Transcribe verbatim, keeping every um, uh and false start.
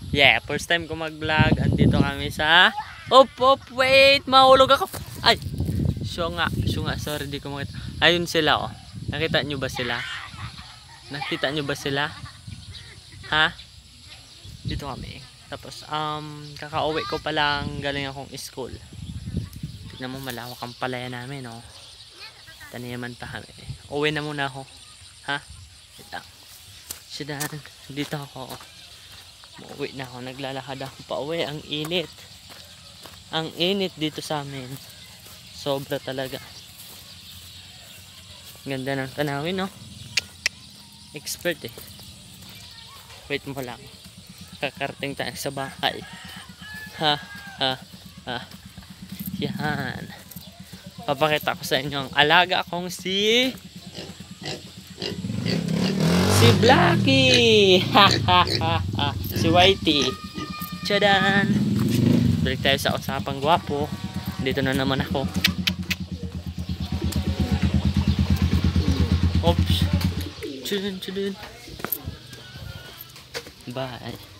Yeah, first time ko mag-vlog. Andito kami sa... Op, op, wait! Mahulog ako! Ay! Siyo nga, siyo nga. Sorry, di ko makita. Ayun sila, oh. Nakita nyo ba sila? Nakita nyo ba sila? Ha? Dito kami. Tapos, um, kakauwi ko pa lang. Galing akong school. Tignan mo, malawak ang palaya namin, oh. Taniyaman pa kami. Uwi na muna ako. Ha? Wait lang. Sidan. Dito ako, oh. Uuwi na ako, naglalakad ako pa uwi. Ang init. Ang init dito sa amin. Sobra talaga. Ganda ng tanawin, no? Expert eh. Wait mo lang. Kakarating tayo sa bahay. Ha, ha, ha. Yan. Papakita ko sa inyo ang alaga kong si... Si Blackie! Ha, ha, ha, ha. Si Whitey. Tchadan! Balik tayo sa usapang gwapo. Dito na naman ako. Oops. Tchadan, tchadan. Bye.